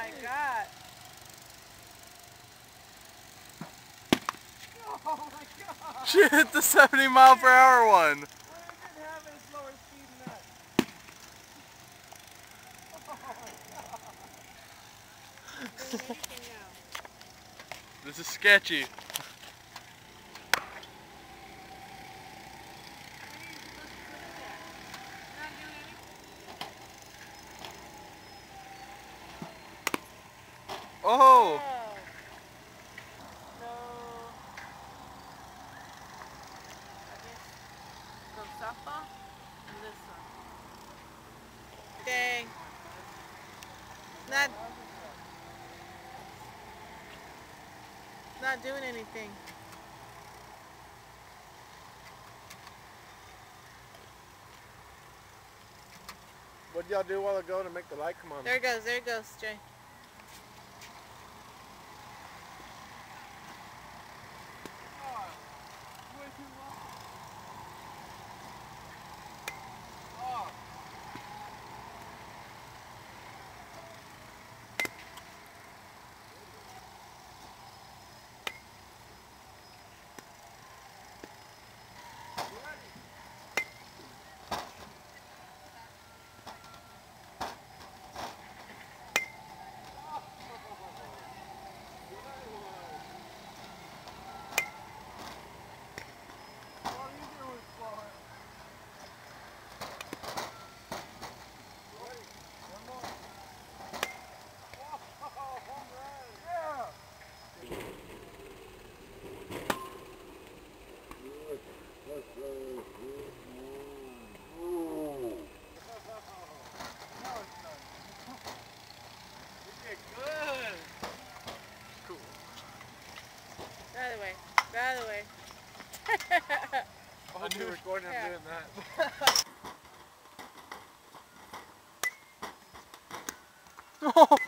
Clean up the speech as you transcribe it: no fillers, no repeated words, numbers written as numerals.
my God. Oh my God. She hit the 70-mile-per-hour one. Where did it have a slower speed than that? Oh my God. Not doing anything now. This is sketchy. Oh! So, I guess go softball and this one. Dang. Not doing anything. What did y'all do a while ago to make the light come on? There it goes, Jay. Out of the way. I hope you're recording him doing that. Oh!